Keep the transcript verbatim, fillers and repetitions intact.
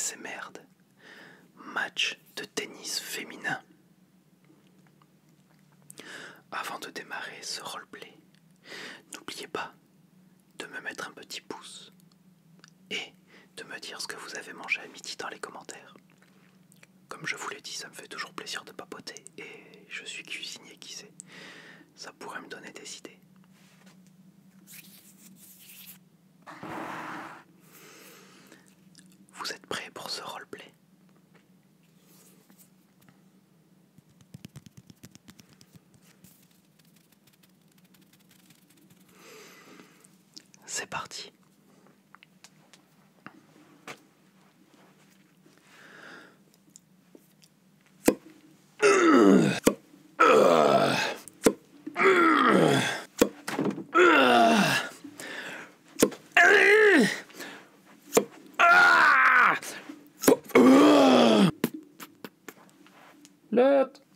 ces merdes. Match de tennis féminin. Avant de démarrer ce roleplay, n'oubliez pas de me mettre un petit pouce et de me dire ce que vous avez mangé à midi dans les commentaires. Comme je vous l'ai dit, ça me fait toujours plaisir de papoter et je suis cuisinier, qui sait, ça pourrait me donner des idées. Vous êtes prêts pour ce roleplay? C'est parti. L'autre.